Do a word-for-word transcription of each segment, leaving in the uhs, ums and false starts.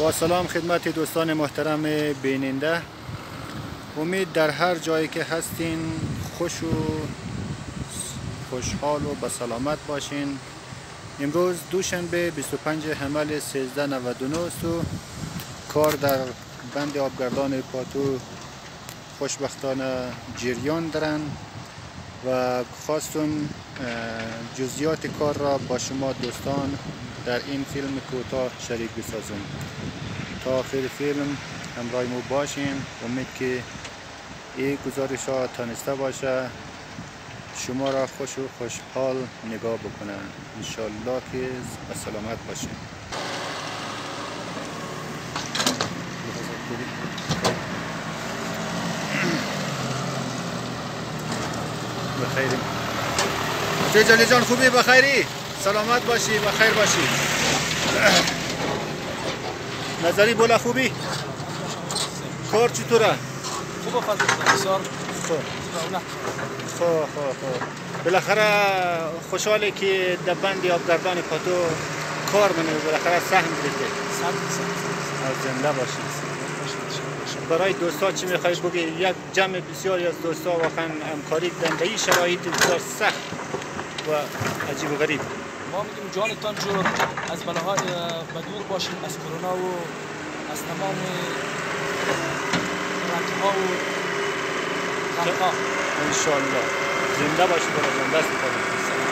با سلام خدمت دوستان محترم بیننده. امید در هر جایی که هستین خوش و خوشحال و به سلامت باشین. امروز دوشنبه بیست و پنج حمل سیزده نود و نه است و کار در بند آبگردان پاتو خوشبختانه جریان دارن و خواستم جزئیات کار را با شما دوستان در این فیلم کوتاه شریک بسازم. تا آخر فیلم همراه ما باشین. امید که این گزارش ها تانسته باشه شما را خوش و خوشحال نگاه بکنه. انشالله که به سلامت باشین. بخیریم چه جلی جان؟ خوبی؟ بخیری؟ سلامت باشی، بخیر باشی. نظری بولا خوبی؟ کار چطوره؟ خوبه فضل بسیار خوب. خوب خوب خوب. بالاخره خوشحاله که در بند آبگردان پاتو کار منه. بالاخره سهم گرفته. از زنده باشی. برای دوستا چی میخوای بگی؟ یک جمع بسیاری از دوستا واقعا همکاری کردن به این شرایط بسیار سخت و عجیب و غریب. ما میگیم جانتان جور از بلاهای بدور باشین، از کرونا و از تمام رنجها و غمها. انشالله زنده باشی برای جان. دست میکنم.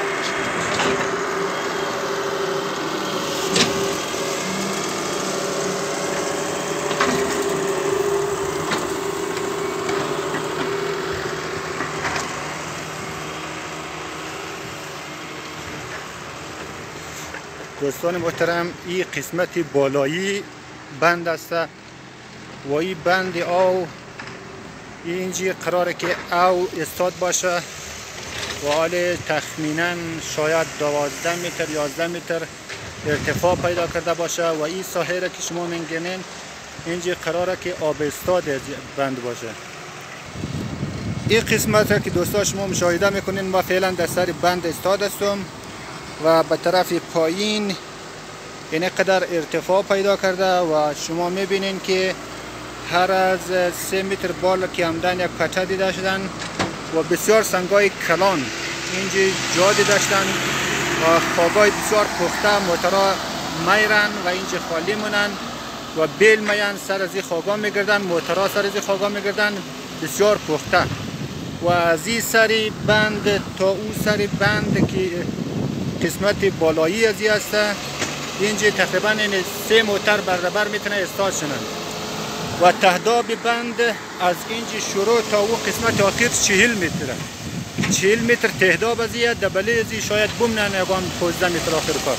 دوستان محترم، این قسمت بالایی بند است و این بند او اینجی قراره که او استاد باشه و حال تخمینا شاید دوازده متر یازده متر ارتفاع پیدا کرده باشه و این ساحه را که شما می‌بینین اینجی قراره که آب استاد از بند باشه. این قسمت را که دوستان شما مشاهده میکنین ما فعلا در سر بند استاد هستم و به طرف پایین این قدر ارتفاع پیدا کرده و شما میبینین که هر از سه متر بالا که همدن یک پته دیده شدن و بسیار سنگای کلان اینجا جا دیده شدن و خاگای بسیار پخته موترها میرن و اینجا خالی مونن و بیل میان سر از این خاگا میگردن، موترها سر از این خاگا میگردن بسیار پخته و از این سری بند تا او سری بند که قسمت بالایی از این هسته اینجا تقریبا این سه موتر بردبر میتونه استاد شنن و تهداب بند از اینجا شروع تا او قسمت آخر چهل متره. چهل متر تهداب از این دبله از این شاید بمنن یکان پانزده متر آخر کار.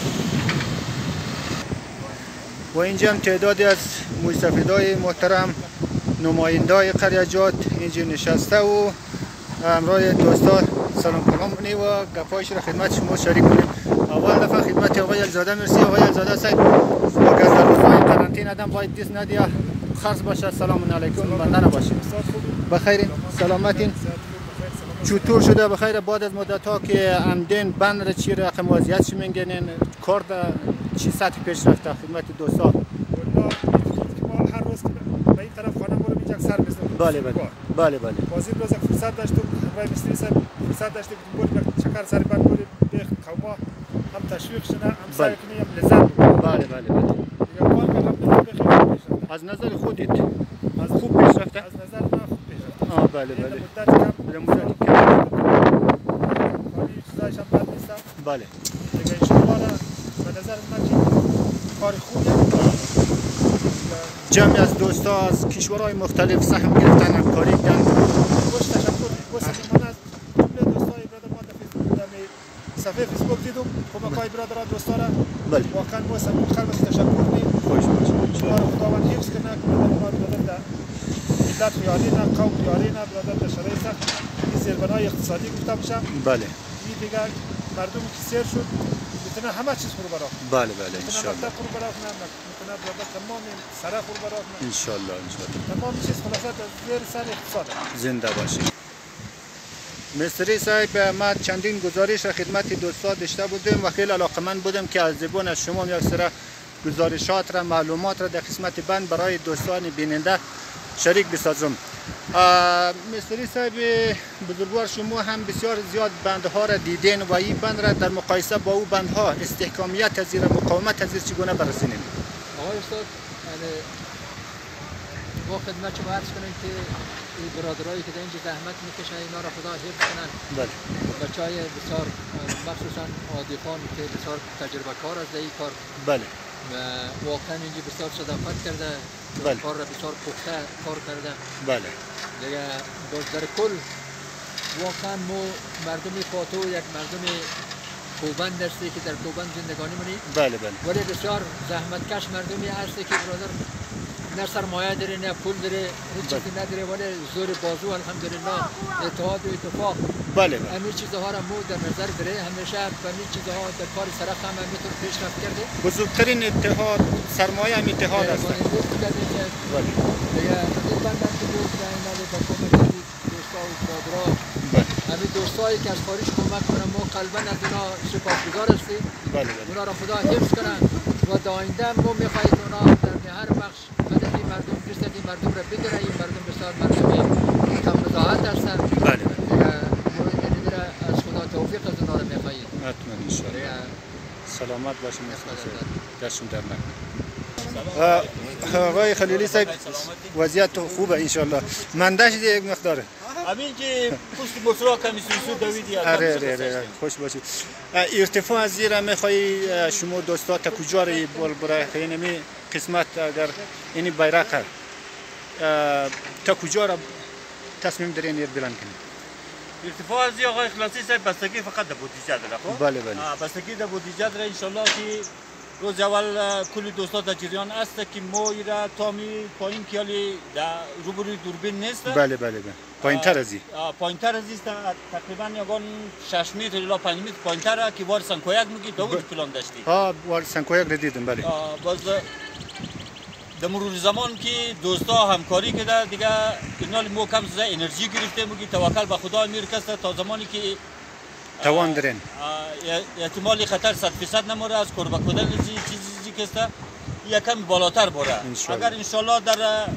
و اینجا هم تعدادی از موسفیدای محترم نمایندای قریجات اینجا نشسته و همراه دوستان سلام کلام کنیم و گپایش را خدمت شما شریک کنیم. اول دفعه خدمت آقای الزاده مرسی. آقای الزاده صاحب با که در روزهای قرنطینه آدم باید دست ندیه خرس باشه. سلام علیکم. بنده نباشیم. بخیرین؟ سلامتین؟ چطور شده؟ بخیر. بعد از مدت ها که عمدن بند را چی رقم وضعیتش میگنین؟ کار در چی سطح پیش رفته خدمت دوستان؟ والله هر روز به این طرف خانه رو میجک سر بزنم. بله بله بله بله. بازی روز فرصت داشتم و مستری صاحب فرصت داشتم که بود چکر سر بند بود به قوما هم تشویق شده هم سعی کنیم هم لذت ببریم. بله بله بله. دیگه کار کردم بخیر. از نظر خودت از خوب پیش رفته؟ از نظر من خوب پیش رفته. آه بله بله. مدت کم به مدت کم. کاری چیزایش هم بد نیستم. بله. دیگه ان شاء الله به نظر من که کار خوبیه. جمعی از دوستا از کشورهای مختلف سهم گرفتن، همکاری کردن. خوش تشکر می‌کنم از جمله دوستای برادر ما در فیسبوک در صفحه فیسبوک دیدم کمک‌های برادران دوستا را. بله. واقعا ما سمون خلق تشکر می‌کنیم. خوش باشید. شما رو خداوند حفظ کنه که ما برادر در ملت یاری نه قوم یاری نه برادر در شرایط سخت این زیربنای اقتصادی گفته باشم. بله. این دیگه مردم که سیر شد میتونه همه چیز خور برا کنه. بله بله ان شاء الله. میتونه خور برا کنه، میتونه برادر تمام سره خور برا کنه. ان شاء الله ان شاء الله. تمام چیز خلاصه در زیر سر اقتصاد. زنده باشید. مستری صاحب ما چندین گزارش را خدمت دوستا داشته بودیم و خیلی علاقمند بودم که از زبان از شما یک سره گزارشات را معلومات را در قسمت بند برای دوستان بیننده شریک بسازم. مستری صاحب بزرگوار، شما هم بسیار زیاد بندها را دیدین و این بند را در مقایسه با او بندها استحکامیت از زیر مقاومت از زیر چگونه برسونید؟ آقای استاد، با خدمت شما عرض کنیم که این برادرایی که در اینجا زحمت میکشن اینا را خدا حفظ کنن. بله. بچهای بسیار مخصوصا عادی خان که بسیار تجربه کار از این کار. بله. و واقعا اینجا بسیار صداقت کرده. بله. کار را بسیار پخته کار کرده. بله. دیگه باز در کل واقعا ما مردم فاتو یک مردم کوبند هستی که در کوبند زندگانی منی. بله بله. ولی بسیار زحمتکش مردمی هستی که برادر نه سرمایه داره نه پول داره هیچ چیزی نداره، ولی زور بازو الحمدلله اتحاد و اتفاق بله بله. همین چیزها را مو در نظر داره، همیشه به همین چیزها در کار سرخ هم همینطور پیشرفت کرده. بزرگترین اتحاد سرمایه هم اتحاد است. بله. دیگه این بندن که بود در این حال با کمک دوستا و برادرها همین دوستایی که از خارج کمک کنن ما قلبا از اینا سپاسگزار هستیم. بله بله. اونا را خدا حفظ کنن و در آینده ما میخواهیم اونا در هر بخش قدر این مردم فرصت این مردم را بگیره. این مردم بسیار مردمی کم نزاعت هستن. بله بله. دیگه از خدا توفیق از اونا را میخواهیم. حتما ان شاء الله. سلامت باشین. دستشون در نکنه. آقای خلیلی صاحب وضعیت خوبه ان شاء الله. مندش یک مقداره. همین که پشت بسرا کمی سوسو دویدی. اره اره اره خوش باشید. ارتفاع از زیر میخوایی شما دوستا تا کجا ری بول برای اینمی قسمت اگر اینی بیرق تا کجا را تصمیم دارین ایر بلند کنید؟ ارتفاع از زیر آقای خلاصی صاحب بستگی فقط در بودجه داره. خب بله بله. بستگی در بودجه داره. ان شاء الله که روز اول کلی دوستا در جریان است که ما ایرا تامی پایین کیالی در روبروی دوربین نیست. بله بله بله. پایینتر از این. پایینتر از این تقریبا یگان شش متر الی پنج متر پایینتر که وار سنکویک میگی دو پلان داشتی. ها وار سنکویک را دیدم بله. باز در مرور زمان که دوستا همکاری کرده دیگه اینال ما کم زیاد انرژی گرفته میگی توکل به خدا امیر کسته تا زمانی که توان دارین. احتمال خطر صد فیصد نموره از قربا کردن چیزی کسته یکم بالاتر بره. اگر انشالله در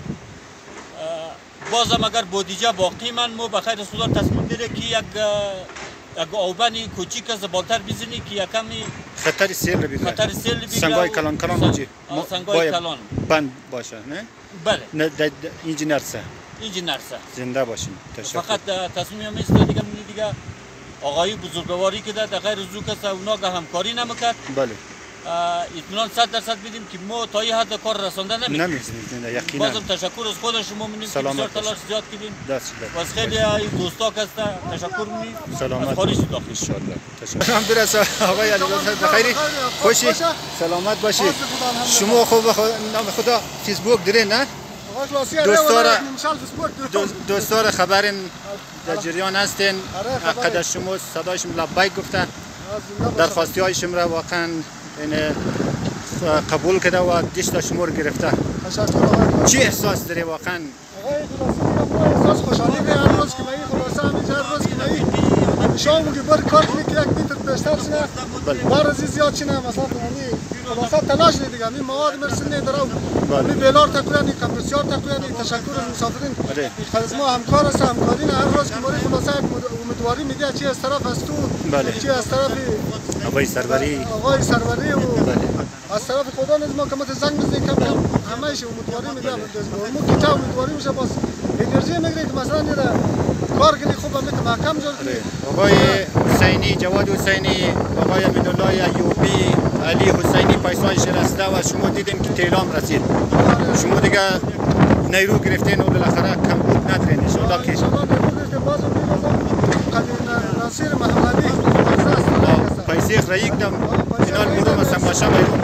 بازم اگر بودجه باقی من ما بخیر رسول تصمیم داره که یک یک آوبانی کوچیک از بالاتر بزنی که یکمی خطر سیل رو بگیره. خطر سیل بگیره. سنگای کلان کلان باشه. سنگای کلان. بند باشه نه؟ بله. نه اینجی نرسه. اینجی نرسه. زنده باشین. تشکر. فقط تصمیم میست دیگه می دیگه آقای بزرگواری که در غیر رزو کس اونا که همکاری نمیکرد. بله. اطمینان صد درصد بدیم که ما تا این حد کار رسانده نمی‌کنیم. نمی‌کنیم یقینا. بازم تشکر از خود شما می‌کنیم که بسیار تلاش زیاد کردین. دست باز خیلی دوستا که تشکر می‌کنیم. سلامت. خارج داخل ان شاء الله. تشکر. هم برسه آقای علیرضا بخیری. خوشی. سلامت باشید. شما خوب نام خدا فیسبوک دارین نه؟ دوستارا دوستارا خبرین در جریان هستین. قدر شما صدایشون لبیک گفتن. درخواستی های شما را واقعا این قبول کرده و دیشت شما رو گرفته. چی احساس داری واقعا؟ آقای خلاصی احساس خوشحالی که هر روز که من خلاصه همیشه هر روز که من شام که بر کار کنی که یک متر بیشتر شنه بار از زیاد شنه مثلا خلاصه تلاش نی دیگه می مواد مرسنی درو می بیلار تکویانی کمپرسیار تکویانی تشکر از مسافرین خلاص ما همکار است همکاری نه هر روز که ما خلاصه امیدواری میگه چی از طرف است تو چی از طرف آقای سروری آقای سروری و از طرف خدا نیز ما کمت زنگ میزنیم کم کم همه ایش امیدواری میده ما کتا امیدواری میشه باز انرژی میگیرید مثلا نیره کار کنی خوب هم محکم جور کنی. آقای حسینی جواد حسینی آقای امینالله ایوبی علی حسینی پیسای شرسته و شما دیدین که تیلام رسید شما دیگه نیرو گرفتین و بالاخره کمبود ندارین ان شاء الله که بازم میگم ناصر محمدی پیسه رایق دم فینال مرو مثلا ماشا میرو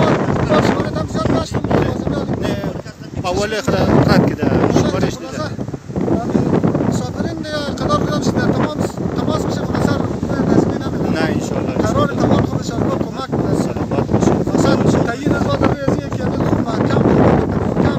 اول خرا رد کده شمارش دیده مسافرین قدار بدم شده تمام تماس میشه خلاص دستگیر نمیده نه ان شاء الله قرار تمام خودش رو کمک کنه سلامت باشید مثلا تعیین از وقت روی از یک یعنی خوب محکم کم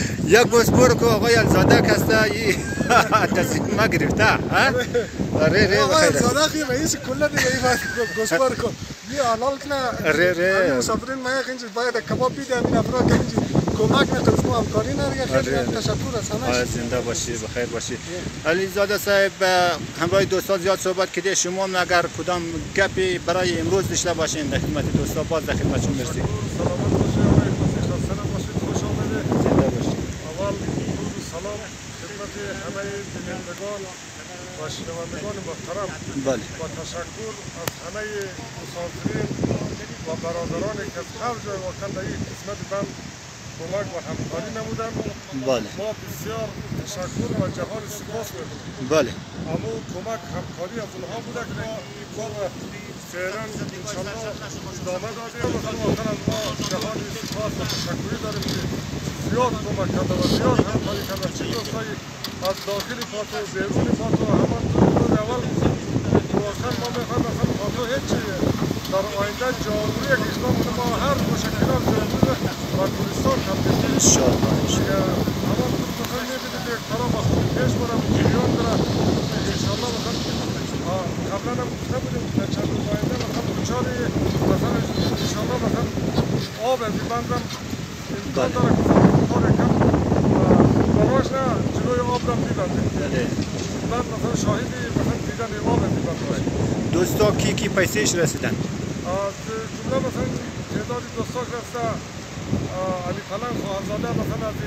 یک گوسپور که آقای الزاده کسته ای تصمیم ما گرفته ها؟ ره ره آقای بخیر الزاده خیلی رئیس کل دیگه ای باید گوسپور کو یه حلال کنه ره ره مسافرین ما اینجا باید کباب بیده این افراد که اینجا کمک نکنه ما همکاری نرگه خیلی تشکر از همه زنده باشی بخیر باشی علیزاده صاحب همراه دوستان زیاد صحبت کردید شما هم اگر کدام گپی برای امروز داشته باشین در خدمت دوستان باز در خدمتشون مرسی سلامت باشید آقای خسته نباشید خوش آمدید زنده باشید اول درود و سلام خدمت همه بینندگان و شنوندگان محترم بله و تشکر از همه مسافرین و برادرانی که از هر جای واقعا در این قسمت بند کمک و همکاری نمودند بله ما بسیار تشکر و جهان سپاس می‌کنیم بله اما کمک همکاری از اونها بوده که ما این کار را فعلا انشالله ادامه دادیم و واقعا از ما جهان سپاس و تشکری داریم که زیاد کمک کرده و زیاد همکاری کرده چه دوستایی از داخل پاتو بیرون پاتو همانطور روز اول واقعا ما میخوایم مثلا پاتو هیچی در آینده جاروری یک اسلام ما هر مشکلات جاروری و کوردستان تبدیل کنیم انشاءالله همانطور مثلا میبینید یک طرف از خود پیش برم جریان داره انشالله مثلا قبلا هم گفته بودیم که چند روز آینده مثلا دوچاری مثلا انشالله مثلا آب از این بندم امکان داره که کار کم براش نه جلوی آب را میبندیم بعد مثلا شاهدی مثلا دیدن آب از این بند باشه دوستا کی کی پیسهش رسیدن از جمله مثلا تعداد دوستا که رسته علی فلان خواهرزاده مثلا از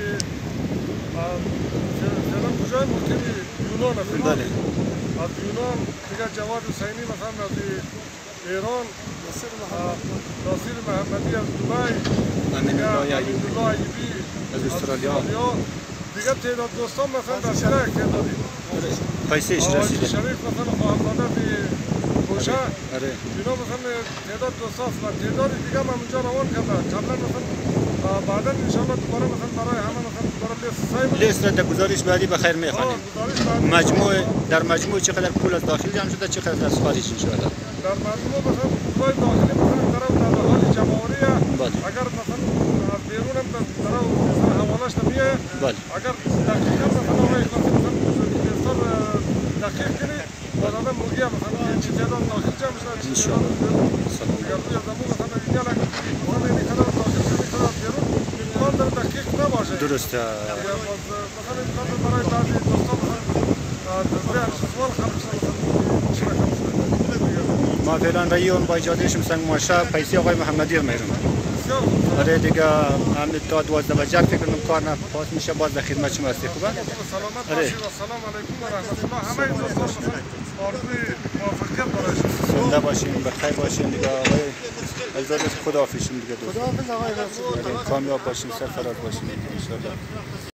فعلا کجای مقیمی یونان است بله از یونان دیگه جواد حسینی مثلا از ایران ناصر محمدی از دبی امین الله امین الله ایبی از استرالیا دیگه تعداد دوستان مثلا رسیده یک تعدادی پیسهش رسیده شریف مثلا خواهرزاده از گوشه آره اینا مثلا تعداد دوستاست و تعداد دیگه هم اونجا روان کرده قبلا مثلا بعدا انشاءالله دوباره مثلا برای همه مثلا دوباره لیست سعی لیست را در گزارش بعدی به خیر میخوانیم گزارش بعدی مجموع در مجموع چقدر پول از داخل جمع شده چقدر از خارج انشاءالله در مجموع مثلا پولای داخلی مثلا طرف در حال جمعوریه بله. اگر مثلا از بیرون هم طرف مثلا حوالش میه بله اگر دقیقا مثلا آقای خاصی مثلا لیستان دقیق کنی بعد آدم موگیه مثلا چی تعداد داخل جمع شده چی تعداد اگر روی زمون مثلا اینجا لگ مثلا این قدر داخل شده این قدر بیرون امکان در دقیق نباشه درسته مثلا امکان در برای بعضی دوستان مثلا در سوال خلق شده ما فعلا رایی اون با اجازه شما سنگ ماشه پیسی آقای محمدی رو میرم آره دیگه همین تا دوازده بجه فکر کنم کار نه پاس میشه باز در خدمت شما هستی خوبه سلامت باشید و سلام علیکم و رحمت الله همه دوستان مثلا آرزوی موفقیت برایشون زنده باشین بخیر باشین دیگه آقای علیزاده خداحافظ دیگه دوست خداحافظ آقای رسول کامیاب باشین سرفراز باشین ان شاء الله